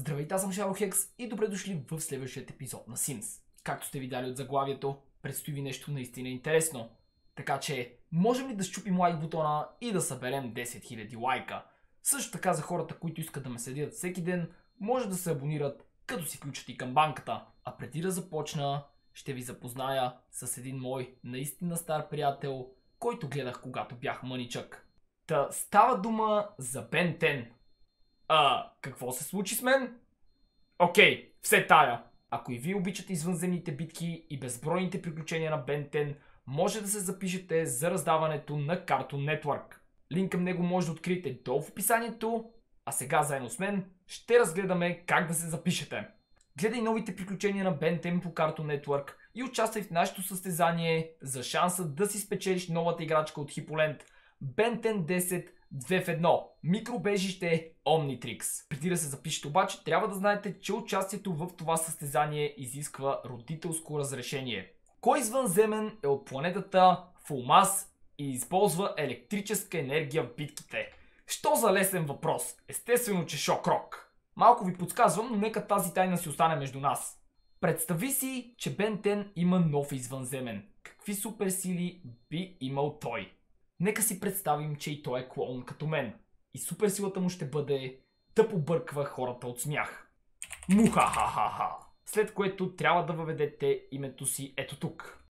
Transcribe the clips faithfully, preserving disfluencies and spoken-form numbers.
Здравейте, аз съм Шарохекс и добре дошли в следващия епизод на Sims. Както сте видяли от заглавието, предстои ви нещо наистина интересно. Така че, можем ли да щупим лайк бутона и да съберем десет хиляди лайка? Също така за хората, които искат да ме следят всеки ден, може да се абонират, като си включат и камбанката. А преди да започна, ще ви запозная с един мой наистина стар приятел, който гледах когато бях мъничък. Та става дума за Бен десет. А, какво се случи с мен? Окей, все тая. Ако и вие обичате извънземните битки и безбройните приключения на Бен десет, може да се запишете за раздаването на Cartoon Network. Линк към него може да откриете долу в описанието, а сега заедно с мен ще разгледаме как да се запишете. Гледай новите приключения на Бен десет по Cartoon Network и участвай в нашето състезание за шанса да си спечелиш новата играчка от Хиполент Бен десет две в едно. Микробежище Omnitrix. Преди да се запишете обаче, трябва да знаете, че участието в това състезание изисква родителско разрешение. Кой извънземен е от планетата Фулмас и използва електрическа енергия в битките? Що за лесен въпрос? Естествено, че Шокрок. Малко ви подсказвам, но нека тази тайна си остане между нас. Представи си, че Бен десет има нов извънземен. Какви суперсили би имал той? Нека си представим, че и той е клоун като мен. И суперсилата му ще бъде да побърква хората от смях. Мухахахаха. След което трябва да въведете името си ето тук.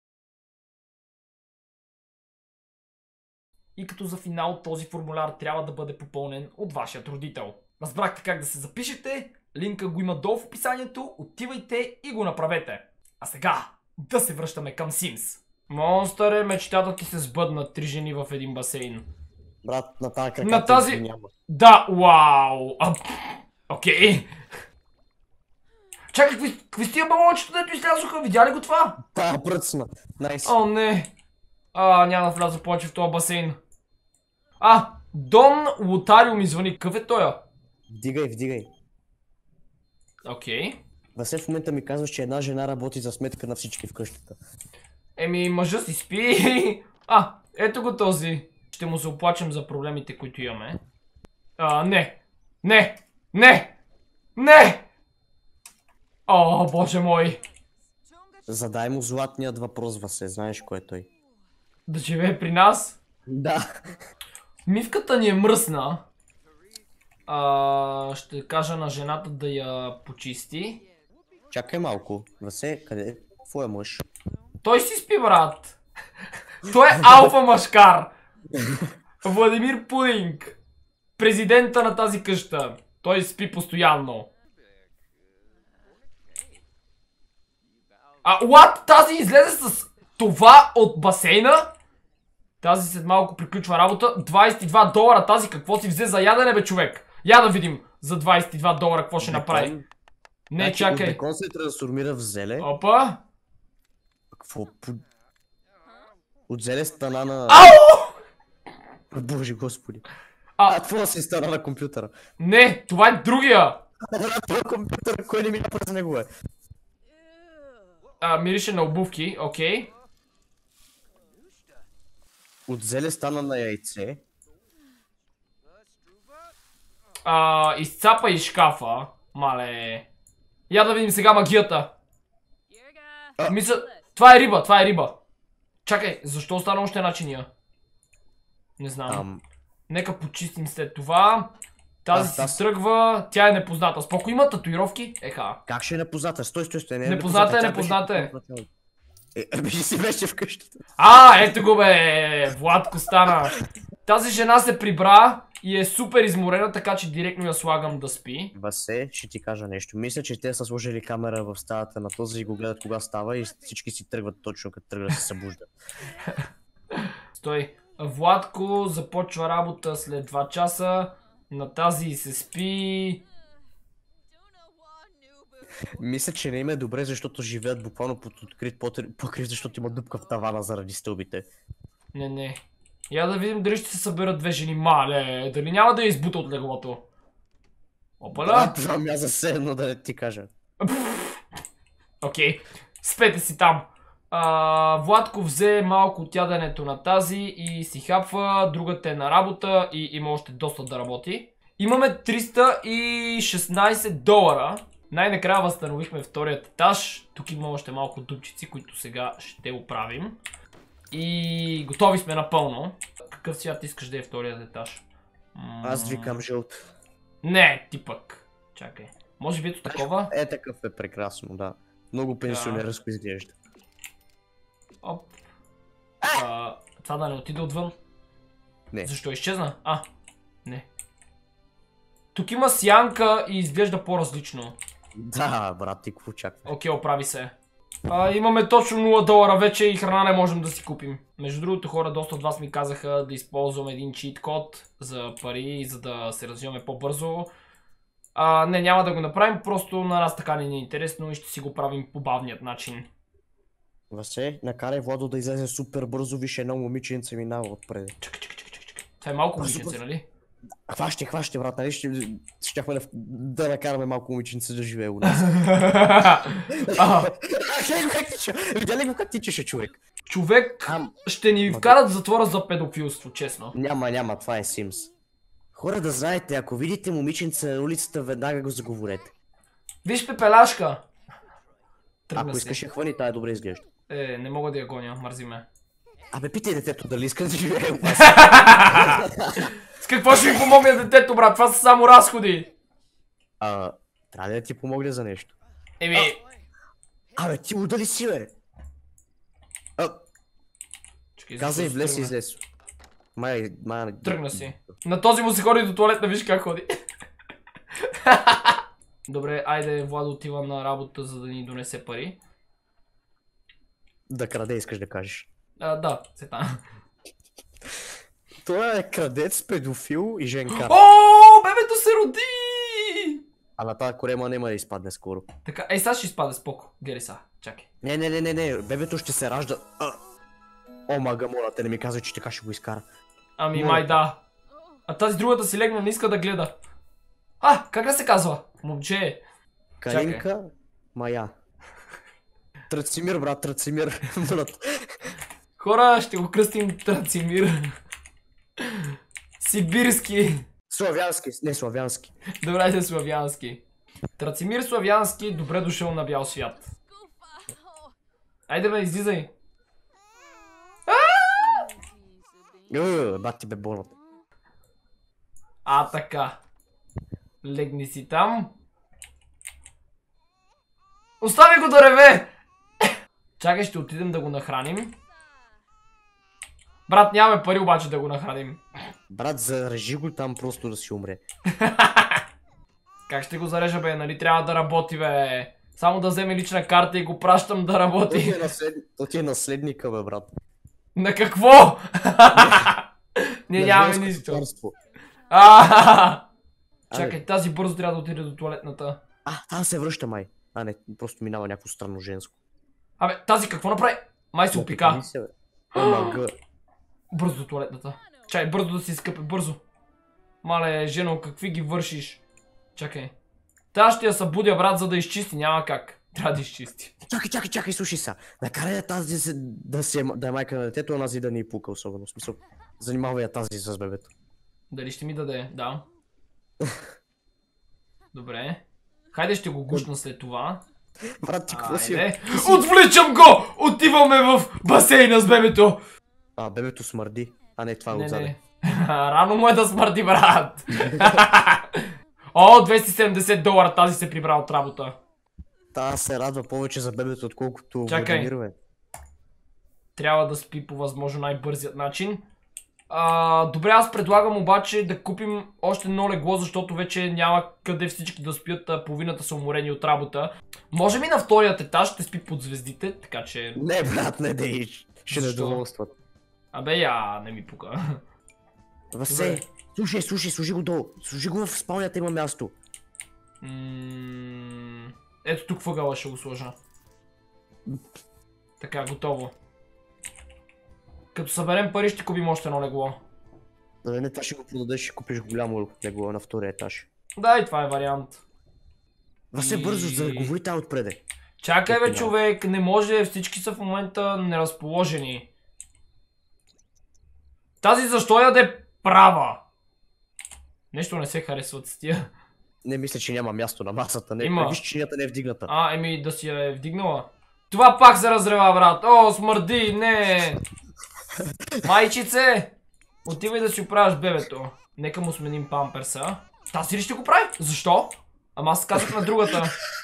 И като за финал този формуляр трябва да бъде попълнен от вашият родител. Разбрахте как да се запишете, линка го има долу в описанието, отивайте и го направете. А сега да се връщаме към Sims. Монстър е, мечтата ти се сбъдна, три жени в един басейн. Брат, на тази краката на тази... няма. Да, вау! А, окей. Чакай, какви, какви стига балончето, дето излязоха? Видя ли го това? Да, пръцна. Найс. О, не. А, няма да вляза повече в този басейн. А, Дон Лотарио ми звъни. Какъв е той? Вдигай, вдигай. Окей. Васе в момента ми казваш, че една жена работи за сметка на всички в къщата. Еми, мъжа си спи. А, ето го този. Ще му се оплачем за проблемите, които имаме. А, не. Не. Не. Не. О, боже мой. Задай му златният въпрос, Васе. Знаеш кой е той? Да живее при нас? Да. Мивката ни е мръсна. А, ще кажа на жената да я почисти. Чакай малко. Васе, къде е твоя мъж? Той си спи, брат. Той е алфа машкар. Владимир Пудинг. Президента на тази къща. Той спи постоянно. А, what? Тази излезе с това от басейна? Тази след малко приключва работа. двайсет и два долара. Тази какво си взе за ядене, бе, човек? Я да видим за двайсет и два долара какво ще направи. Не, значи, чакай. От бекон се трансформира в зеле. Опа. Какво? От зеле стана на... Ау! Боже господи. А, А, това си стана на компютъра. Не, това е другия. Това компютъра, кой не мина през него е? А, мирише на обувки, окей. От зеле стана на яйце. А, изцапа и шкафа. Мале. Я да видим сега магията. А. Мисля, това е риба, това е риба. Чакай, защо остана още една чиния? Не знам. Ам... Нека почистим след това. Тази Аз- си аз- тръгва, тя е непозната. Споко има татуировки? Еха. Как ще е непозната? Стой, стой, стой. Не е Непозната е, Тя непозната е. беше- Е, ами си беше в къщата. А, ето го бе, Владко стана. Тази жена се прибра и е супер изморена, така че директно я слагам да спи. Васе, ще ти кажа нещо. Мисля, че те са сложили камера в стаята на този и го гледат кога става и всички си тръгват точно като тръгва да се събуждат. Стой. Владко започва работа след два часа. На тази се спи. Мисля, че не им е добре, защото живеят буквално под открит покрив, защото има дупка в тавана заради стълбите. Не, не. Я да видим дали ще се съберат две жени. Мале, дали няма да я избута от леглото. Опаля. Да, това ми аз заседно да не ти кажа. Окей, спете си там. А, Владко взе малко от яденето на тази и си хапва, другата е на работа и има още доста да работи. Имаме триста и шестнайсет долара. Най-накрая възстановихме вторият етаж. Тук има още малко дупчици, които сега ще оправим. И готови сме напълно. Какъв цвят искаш да е вторият етаж? Аз викам жълт. Не, ти пък. Чакай. Може би ето такова? Е, такъв е прекрасно, да. Много пенсионерско изглежда. Оп. А, това да не отиде отвън? Не. Защо изчезна? А, не. Тук има сянка и изглежда по-различно. Да, брат, ти какво очаква? Окей, оправи се. А, имаме точно нула долара вече и храна не можем да си купим. Между другото, хора, доста от вас ми казаха да използвам един чит код за пари, за да се развиваме по-бързо. А, не, няма да го направим, просто на нас така не ни е интересно и ще си го правим по бавният начин. Васе, накарай Владо да излезе супер бързо, виж едно момиченце минава отпред. Чакай, чакай, чакай, чакай. Това е малко момиченце, нали? Хващи, хващи, брат, нали ще щяхме да, да накараме малко момиченце да живее у нас. Гледай го как тича, видя го как тичаше човек? Човек Ам... ще ни вкарат в затвора за педофилство, честно. Няма, няма, това е Sims. Хора, да знаете, ако видите момиченце на улицата, веднага го заговорете. Виж пепелашка! Тръгна Ако си. искаш я хвани, тая добре изглежда. Е, не мога да я гоня, мързи ме. Абе, питай детето дали иска да живее у вас. С какво ще ми помогне детето, брат? Това са само разходи. А, трябва да ти помогне за нещо. Еми... Абе, ти удали си, бе. А, Чакай, каза и защо влез и тръгна? излез. Май, май... Тръгна си. На този му се ходи до туалетна, виж как ходи. Добре, айде, Владо отива на работа, за да ни донесе пари. Да краде, искаш да кажеш. А, да, се там. Той е крадец, педофил и женкар. О, бебето се роди! А на тази корема няма да изпадне скоро. Така, ей, сега ще изпада споко. Гледай са, чакай. Не, не, не, не, не, бебето ще се ражда. А. О, мага, моля те, не ми казвай, че така ще го изкара. Ами, Не. май да. А тази другата си легна, не иска да гледа. А, как да се казва? Момче. Калинка, Мая. Трацимир, брат, Трацимир, брат. Хора, ще го кръстим Трацимир. Сибирски. Славянски, не славянски. Добре, да славянски. Трацимир Славянски, добре дошъл на бял свят. Айде бе, излизай. Гъ, бат ти бе болната. А, така. Легни си там. Остави го да реве! Чакай, ще отидем да го нахраним. Брат, нямаме пари обаче да го нахраним. Брат, зарежи го там просто да си умре. Как ще го зарежа, бе? Нали трябва да работи, бе? Само да вземе лична карта и го пращам да То ти работи. е, наслед... То ти е наследника, бе, брат. На какво? Ние На нямаме женско нищо. царство. А, Абе. чакай, тази бързо трябва да отиде до туалетната. А, там се връща май. А, не, просто минава някакво странно женско. Абе, тази какво направи? Май се опика. Омага. Бързо до туалетната. Чай, бързо да си изкъпе, бързо. Мале, жено, какви ги вършиш? Чакай. Та ще я събудя, брат, за да изчисти, няма как. Трябва да изчисти. Чакай, чакай, чакай, слушай са. Накарай я тази да, се, да, се, да е майка на детето, а нази да ни е пука особено. В смисъл, занимава я тази с бебето. Дали ще ми даде? Да. Добре. Хайде ще го гушна след това. Брат, ти какво си? Айде. Отвличам го! Отиваме в басейна с бебето! А, бебето смърди. А не, това е Не, отзаде. не. Рано му е да смърди, брат. О, двеста и седемдесет долара тази се прибра от работа. Та се радва повече за бебето, отколкото Чакай. Владимир, бе. Трябва да спи по възможно най-бързият начин. А, добре, аз предлагам обаче да купим още едно легло, защото вече няма къде всички да спят, а половината са уморени от работа. Може би на вторият етаж ще спи под звездите, така че... Не, брат, не дей. Ще Защо? недоволстват. Абе, я не ми пука. Васе, слушай, слушай, служи го долу. Служи го в спалнята, има място. М, Ето тук въгъла ще го сложа. Така, готово. Като съберем пари ще купим още едно легло. Да, не, това ще го продадеш и купиш голямо легло на втория етаж. Да, и това е вариант. Васе, И- бързо, за да говори тази отпреде. Чакай бе, Ето, човек, не може, всички са в момента неразположени. Тази защо яде права? Нещо не се харесват с тия. Не мисля, че няма място на масата. Не, Има. Виж, чинията не е вдигната. А, еми да си я е вдигнала. Това пак се разрева, брат. О, смърди, не. Майчице, отивай да си оправяш бебето. Нека му сменим памперса. Тази ли ще го прави? Защо? Ама аз казах на другата.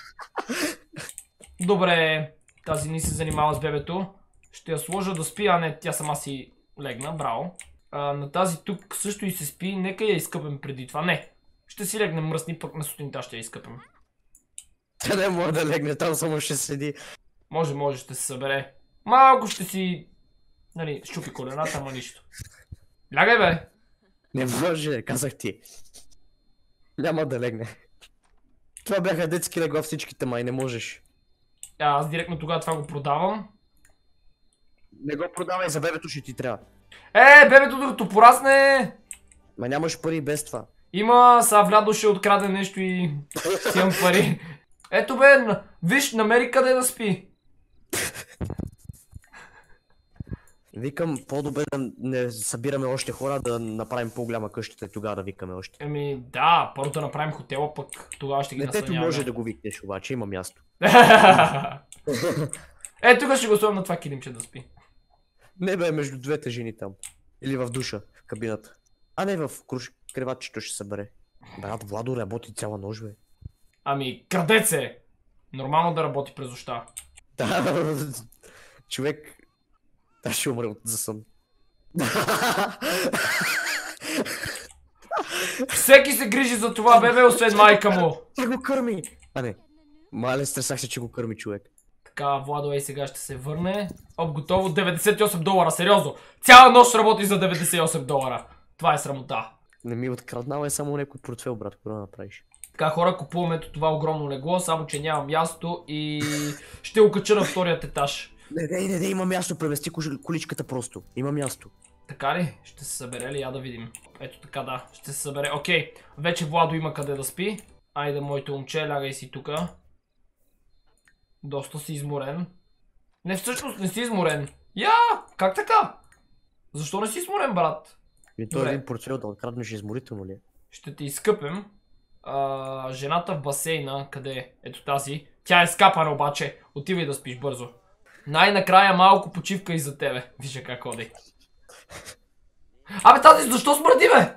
Добре, тази ни се занимава с бебето. Ще я сложа да спи, а не, тя сама си легна, браво. А, на тази тук също и се спи, нека я изкъпем преди това. Не, ще си легнем мръсни, пък на сутринта ще я изкъпем. Тя не може да легне, там само ще седи. Може, може, ще се събере. Малко ще си, нали, щупи колената, ама нищо. Лягай, бе! Не може, казах ти. Няма да легне. Това бяха детски легла всичките, май не можеш. А, аз директно тогава това го продавам. Не го продавай, за бебето ще ти трябва. Е, бебето докато порасне! Ма нямаш пари без това. Има, са Влядо ще откраде нещо и си имам пари. Ето бе, виж, намери къде да спи. Викам, по-добре да не събираме още хора, да направим по-голяма къщата и тогава да викаме още. Еми да, първо да направим хотела, пък тогава ще ги Детето настаняваме. може да го викнеш, обаче има място. Е, тук ще го сложим на това килимче да спи. Не бе, между двете жени там. Или в душа, в кабината. А не в круш... креватчето ще събере. Брат, Владо работи цяла нощ, бе. Ами, крадец е! Нормално да работи през нощта. Да, човек... Да, ще умре от за сън. Всеки се грижи за това бебе, освен майка му. Тя го кърми! А не, мале стресах се, че го кърми човек. Така, Владо ей сега ще се върне. Оп, готово, деветдесет и осем долара, сериозно. Цяла нощ работи за деветдесет и осем долара. Това е срамота. Не ми откраднал е само някой портфел, брат, какво да направиш? Така, хора, купуваме ето това огромно легло, само че няма място и ще го кача на вторият етаж. Не, не, не, не, има място, премести количката просто. Има място. Така ли? Ще се събере ли? Я да видим. Ето така, да. Ще се събере. Окей. Вече Владо има къде да спи. Айде, моето момче, лягай си тука. Доста си изморен. Не, всъщност не си изморен. Я! Как така? Защо не си изморен, брат? И той един портфел да откраднеш изморително ли? Ще те изкъпем. А, жената в басейна, къде е? Ето тази. Тя е скапана обаче. Отивай да спиш бързо. Най-накрая малко почивка и за тебе. Вижте как ходи. Абе тази, защо смърди, бе?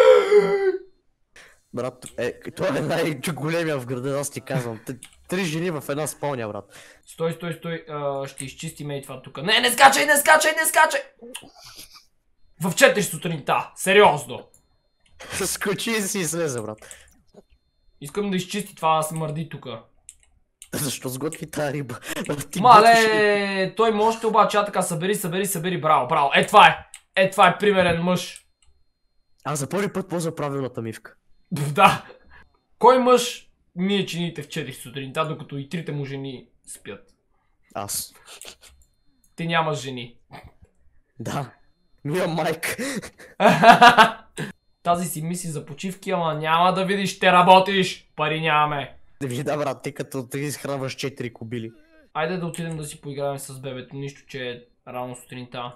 Брат, е, това е най-големия в града, аз ти казвам. Три жени в една спалня, брат. Стой, стой, стой. А, ще изчистим и това тук. Не, не скачай, не скачай, не скачай! В четири сутринта. Сериозно. Скочи и си излезе, брат. Искам да изчисти това смърди тук. Защо сготви тази риба? Мале, той може обаче, а така събери, събери, събери, браво, браво. Е, това е. Е, това е примерен мъж. Аз за първи път ползва правилната мивка. Да. Кой мъж мие чините в четири сутринта, докато и трите му жени спят? Аз. Ти нямаш жени. Да. Мия майка. Тази си мисли за почивки, ама няма да видиш, ще работиш. Пари нямаме. Да ви да, брат, ти като ти изхранваш четири кобили. Айде да отидем да си поиграем с бебето, нищо, че е рано сутринта.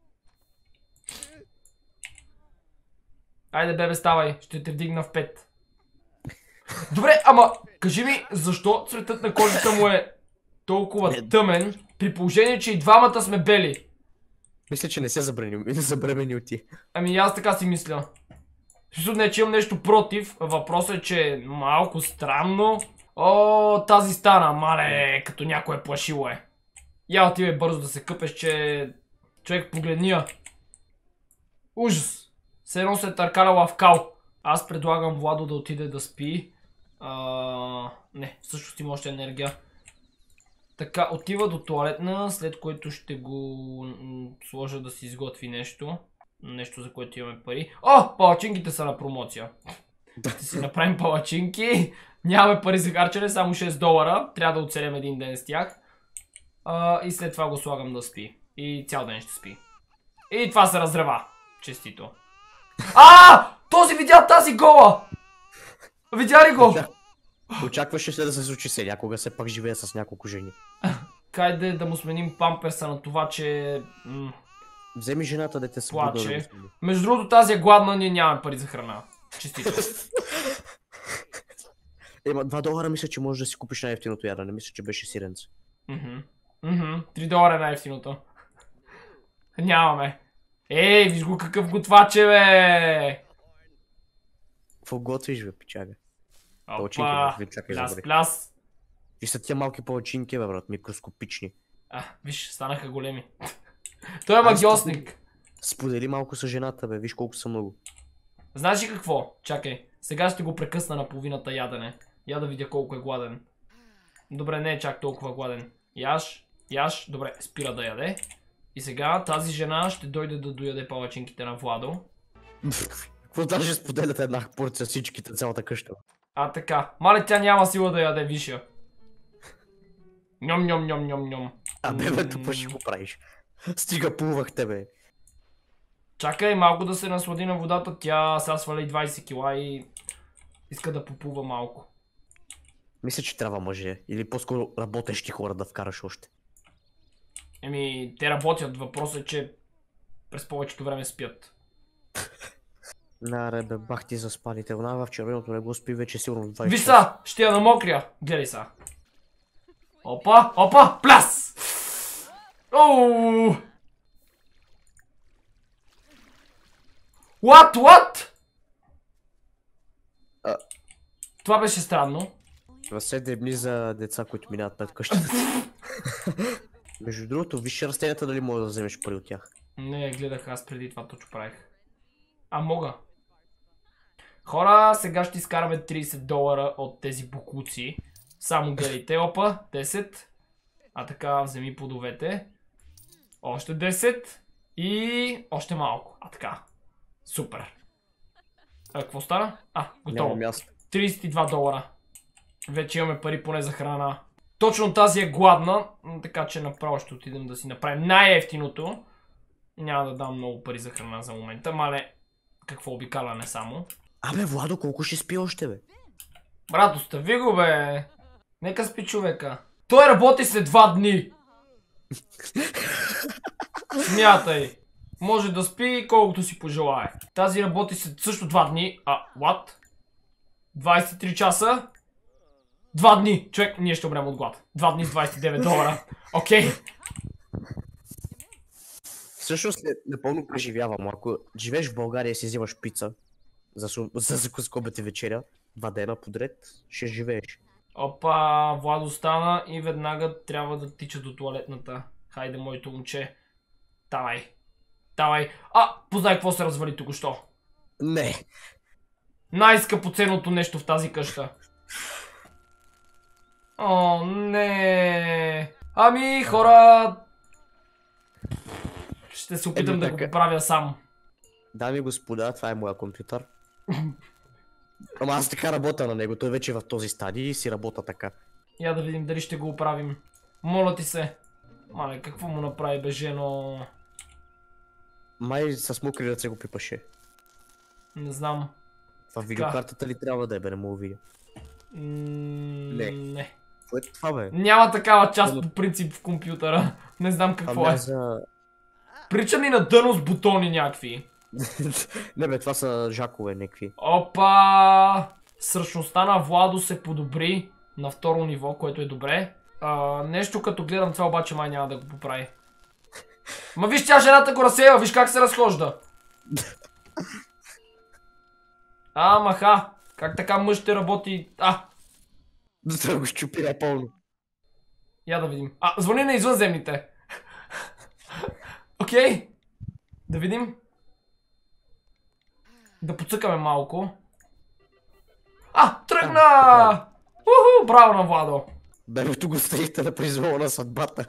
Айде, бебе, ставай, ще те вдигна в пет. Добре, ама кажи ми, защо цветът на кожата му е толкова тъмен, при положение, че и двамата сме бели? Мисля, че не се забременил ти. Ами аз така си мисля. Също не, че имам нещо против, въпросът е, че е малко странно. О, тази стана, мале, като някой е плашило е. Я отивай бързо да се къпеш, че човек погледни я. Ужас. Все едно се е търкаляла в кал. Аз предлагам Владо да отиде да спи. А, не, всъщност има още енергия. Така, отива до тоалетна, след което ще го сложа да си изготви нещо. Нещо, за което имаме пари. О, палачинките са на промоция. Ще си направим палачинки. Нямаме пари за харчене, само шест долара. Трябва да оцелем един ден с тях. А, и след това го слагам да спи. И цял ден ще спи. И това се разрева. Честито. А! Този видя тази гола! Видя ли го? Очакваше се да се случи се, някога се пак живее с няколко жени. Кайде да му сменим памперса на това, че... Вземи жената, дете се плаче. Между другото, тази е гладна, ние нямаме пари за храна. Честито. Ема, два долара мисля, че можеш да си купиш най-ефтиното ядене. Мисля, че беше сиренце. Мхм. Мхм. три долара е най-ефтиното. Нямаме. Ей, виж го какъв готвач е, бе! Какво готвиш, бе, пичага? Палачинки, Опа! бе, чакай, Пляс, забрави. пляс! И са тия малки палачинки, бе, брат, микроскопични. А, виж, станаха големи. Той е Аз магиосник. Сподели малко с жената, бе, виж колко са много. Знаеш ли какво? Чакай, сега ще го прекъсна на половината ядене. Я да видя колко е гладен. Добре, не е чак толкова гладен. Яш, яш, добре, спира да яде. И сега тази жена ще дойде да дояде палачинките на Владо. Какво даже споделят една порция всичките, цялата къща? А така, мале тя няма сила да яде, виж я. Ньом, ньом, ньом, ньом, ньом. А, бе, бе, тупа ще го правиш. Стига плувах тебе. Чакай малко да се наслади на водата, тя сега свали двайсет кила и иска да поплува малко. Мисля, че трябва мъже. Или по-скоро работещи хора да вкараш още. Еми, те работят, въпросът е, че през повечето време спят. Наре, бе, бах ти заспаните. Она в червеното не го спи вече сигурно двайсет Виж са, ще я намокря. Гледай са. Опа, опа, пляс! Оу! What, what? А. Това беше странно. седем дни за деца, които минават пред къщата. Между другото, виж растенията дали можеш да вземеш пари от тях. Не, гледах аз преди това точно правих. А мога. Хора, сега ще изкараме трийсет долара от тези букуци. Само гледайте, опа, десет. А така, вземи плодовете. Още десет. И още малко. А така. Супер. А, какво стана? А, готово. Няма място. трийсет и два долара. Вече имаме пари поне за храна. Точно тази е гладна, така че направо ще отидем да си направим най-ефтиното. Няма да дам много пари за храна за момента, мале какво обикаляне само. Абе, Владо, колко ще спи още, бе? Брат, остави го, бе. Нека спи човека. Той работи след два дни. Смятай. Може да спи колкото си пожелае. Тази работи след също два дни. А, what? двайсет и три часа? Два дни. Човек, ние ще умрем от глад. Два дни с двайсет и девет долара. Окей. Okay. Всъщност напълно преживявам. Ако живееш в България и си взимаш пица за, за закуска, обед и вечеря, два дена подред, ще живееш. Опа, Владо стана и веднага трябва да тича до туалетната. Хайде, моето момче. Давай. Давай. А, познай какво се развали току-що. Не. Най-скъпоценното нещо в тази къща. О, не. Ами, хора... Ще се опитам Еми, да така. го поправя сам. Дами и господа, това е моя компютър. Ама аз така работя на него, той вече е в този стадий и си работа така. Я да видим дали ще го оправим. Моля ти се. Мале, какво му направи бе, жено? Май с мокри ръце го пипаше. Не знам. В видеокартата ли трябва да е, бе, не мога видя. Не. Не. Какво е това, бе? Няма такава част по принцип в компютъра. Не знам какво Ами е. за... Прича ми на дъно с бутони някакви. Не бе, това са жакове някакви. Опа! Същността на Владо се подобри на второ ниво, което е добре. А, нещо като гледам това обаче май няма да го поправи. Ма виж, тя жената го разсеява, виж как се разхожда. А, маха! Как така мъж ще работи? А! Да го щупи напълно. Я да видим. А, звъни на извънземните. Окей. Okay. Да видим. Да поцъкаме малко. А, тръгна! А, Уху, браво на Владо. Бебето го стоите на произвола на съдбата.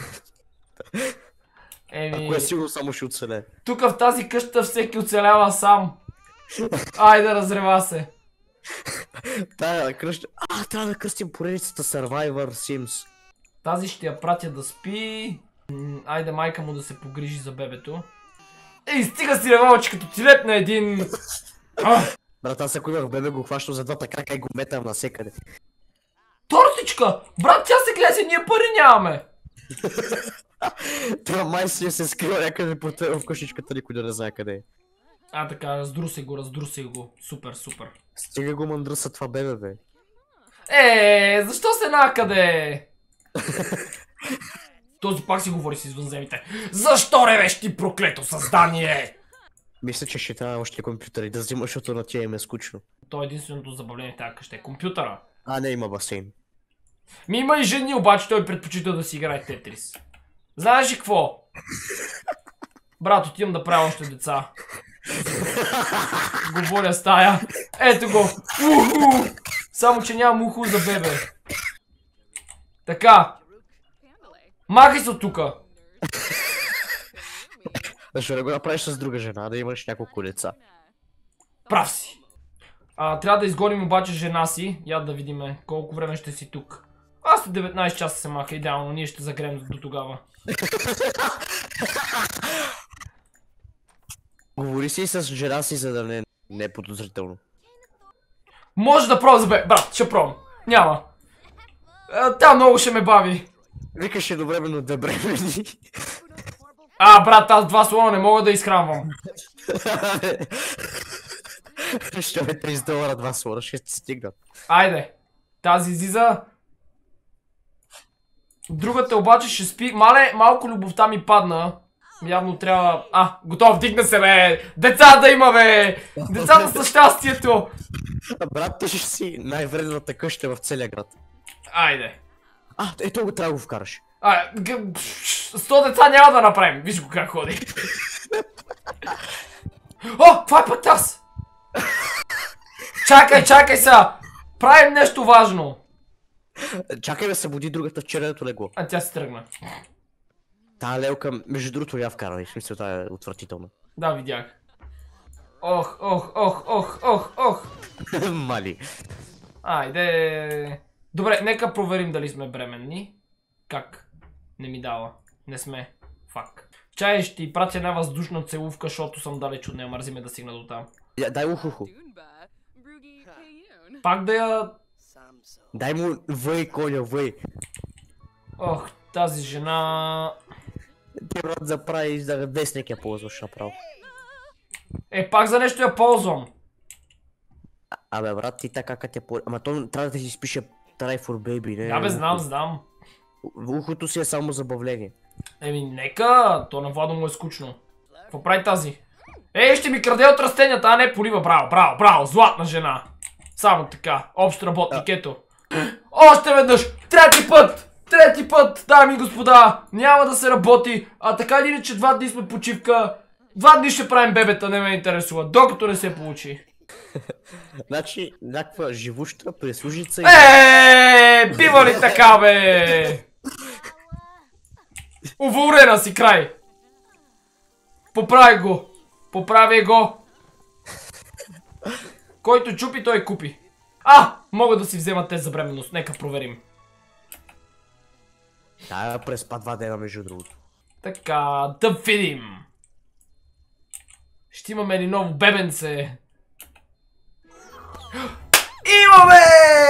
Еми... Ако е сигурно само ще оцеле. Тук в тази къща всеки оцелява сам. Айде, разрева се. Тая кръща... А, трябва да кръстим поредицата Survivor Sims. Тази ще я пратя да спи. М, Айде майка му да се погрижи за бебето. Ей, стига си револче, като ти лепна един... А! Брат, аз ако имах бебе, го хващам за двата крака и го метам насекъде. Тортичка! Брат, тя се гледа, ние пари нямаме! Това май си се скрива някъде по в къщичката, никой да не знае къде е. А така, раздруси го, раздруси го. Супер, супер. Стига го мъндръса това бебе, бе. Е, защо се накъде? Този пак си говори с извънземите. Защо ревеш ти, проклето създание? Мисля, че ще трябва още компютъри да взимаш, защото на тия им е скучно. То е единственото забавление в тази къща е компютъра. А, не, има басейн. Ми има и жени, обаче той предпочита да си играе Тетрис. Знаеш ли какво? Брат, отивам да правя още деца. Говоря с тая. Ето го. Уху! Само, че нямам уху за бебе. Така. Махай се от тука. Защо не го направиш с друга жена, да имаш няколко деца? Прав си. А, трябва да изгоним обаче жена си. Я да видим колко време ще си тук. Аз след деветнайсет часа се маха, идеално. Ние ще загреем до тогава. Говори си с жена си, за да не, не е подозрително. Може да пробвам за бе. Брат, ще пробвам. Няма. А, тя много ще ме бави. Викаш едновременно да бремени. А, брат, аз два слона не мога да изхранвам. Ще ме трийсет долара два слона, ще ти стигнат. Айде. Тази излиза. Другата обаче ще спи. Мале, малко любовта ми падна. Явно трябва... А, готов, дигна се, бе! Деца да има, бе! Децата са щастието! Брат, ти ще си най-вредната къща в целия град. Айде. А, ето го трябва да го вкараш. А, сто деца няма да направим. Виж го как ходи. О, това е пък аз! Чакай, чакай сега! Правим нещо важно. Чакай да събуди другата в червеното легло. А тя се тръгна. Тая лелка, между другото, я вкарвай. В смисъл, тая е отвратителна. Да, видях. Ох, ох, ох, ох, ох, ох. Мали. Айде. Добре, нека проверим дали сме бременни. Как? Не ми дава. Не сме. Фак. Чай, ще ти пратя една въздушна целувка, защото съм далеч от нея. Мързи ме да стигна до там. Я, дай ухуху. Пак да я... Дай му въй, коня, въй. Ох, тази жена... Ти, брат, заправи за вестник я ползваш направо. Е, пак за нещо я ползвам. А, абе, брат, ти така как я ползваш. Ама то трябва да си спише Try for baby, не? Да бе, знам, знам. Ухото си е само забавление. Еми, нека, то на Владо му е скучно. Какво прави тази? Ей, ще ми краде от растенията, а не полива. Браво, браво, браво, златна жена. Само така, общ работник, ето. Още веднъж, трети път! Трети път, дами и господа, няма да се работи, а така или иначе два дни сме почивка. Два дни ще правим бебета, не ме интересува, докато не се получи. Значи, някаква живуща прислужица и... Еее, бива ли така, бе? Уволнена си, край. Поправи го. Поправи го. Който чупи, той купи. А, мога да си взема тест за бременност, нека проверим. Да, преспа два дена между другото. Така, да видим. Ще имаме ли ново бебенце? Имаме!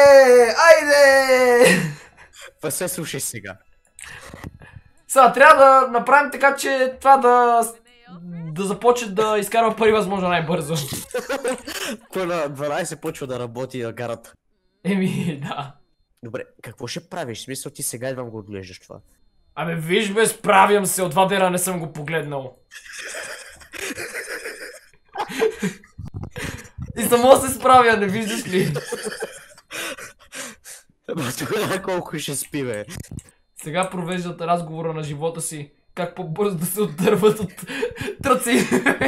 Айде! Па се слушай сега. Сега, трябва да направим така, че това да... да започне да изкарва пари възможно най-бързо. Той на дванайсет почва да работи на гарата. Еми, да. Добре, какво ще правиш? В смисъл, ти сега едва го отглеждаш това. Абе, виж бе, справям се, от два дена не съм го погледнал. И само се справя, не виждаш ли? Тогава колко ще спи, бе? Сега провеждат разговора на живота си. Как по-бързо да се отдърват от тръци.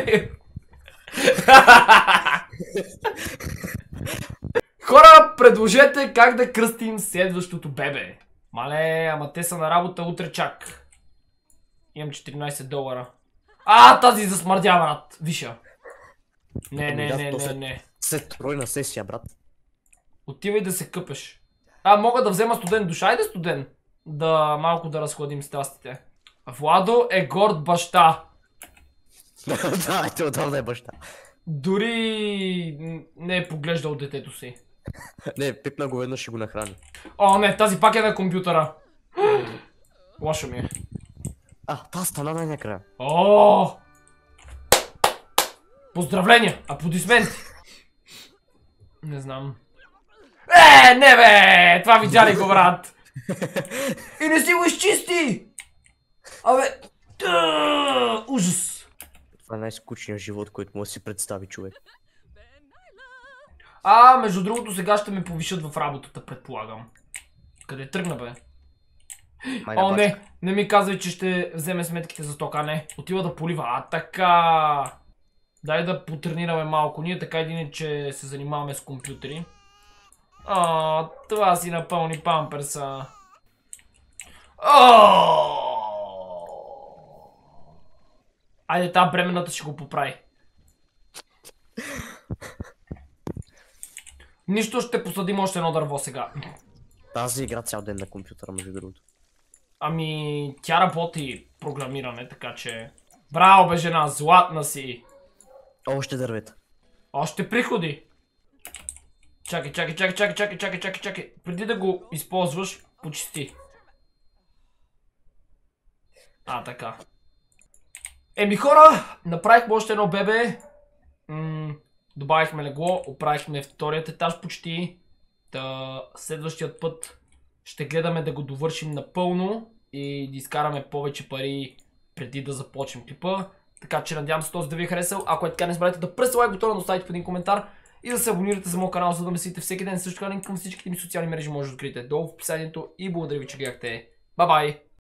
Хора, предложете как да кръстим следващото бебе. Мале, ама те са на работа утре чак. Имам четиринайсет долара. А, тази засмърдя, брат. Виша. Не, не, не, не, не. След тройна сесия, брат. Отивай да се къпеш. А, мога да взема студен душ. Айде студен. Да малко да разходим страстите. Владо е горд баща. Да, те отдавна е баща. Дори не е поглеждал детето си. Не, пипна го веднъж и го нахрани. О, не, тази пак е на компютъра. Лошо ми е. А, та стана най-накрая. О! Поздравления! Аплодисменти! Не знам. Е, не бе! Това видя ли го, брат? И не си го изчисти! Абе... Тъ, ужас! Това е най-скучният живот, който може да си представи човек. А, между другото, сега ще ме повишат в работата, предполагам. Къде тръгна, бе? Майна О, бачка. не! Не ми казвай, че ще вземе сметките за тока, не. Отива да полива. А, така! Дай да потренираме малко. Ние така един, че се занимаваме с компютри. А, това си напълни памперса. Айде, тази бременната ще го поправи. Нищо, ще посадим още едно дърво сега. Тази игра цял ден на компютъра, между другото. Ами, тя работи програмиране, така че... Браво, бе, жена, златна си! Още дървета. Още приходи! Чакай, чакай, чакай, чакай, чакай, чакай, чакай, чакай. Преди да го използваш, почисти. А, така. Еми хора, направихме още едно бебе. М- добавихме легло, оправихме вторият етаж почти. Та, следващият път ще гледаме да го довършим напълно и да изкараме повече пари преди да започнем клипа. Така че надявам се този да ви е харесал. Ако е така, не забравяйте да пръсте лайк бутона, да оставите в един коментар и да се абонирате за моят канал, за да ме следите всеки ден. Също така линк към всичките ми социални мрежи може да откриете долу в описанието и благодаря ви, че гледахте. Бай-бай!